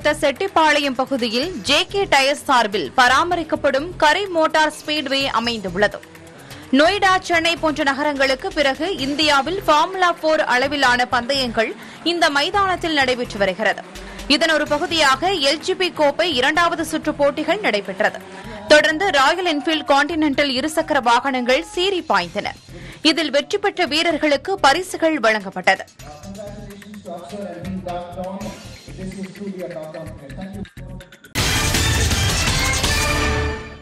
அடுத்த செட்டிப்பாளையம் பகுதியில் JK. Tyres சார்பில் பராமரிக்கப்படும் கரை மோட்டார் ஸ்பீட்வே அமைந்துள்ளது. நொய்டா, சென்னை போன்ற நகரங்களுக்கு பிறகு இந்தியாவில் ஃபார்முலா 4 அளவிலான பந்தயங்கள் இந்த மைதானத்தில் நடைபெற்று வருகிறது. இதன் ஒரு பகுதியாக எல்ஜிபி கோப்பை 2வது சுற்று போட்டிகள் நடைபெற்றது. தொடர்ந்து ராயல் என்ஃபீல்டு கான்டினென்டல் இருசக்கர வாகனங்கள் சீறி பாய்ந்தன. இதில் வெற்றி பெற்ற வீரர்களுக்கு பரிசுகள் வழங்கப்பட்டது.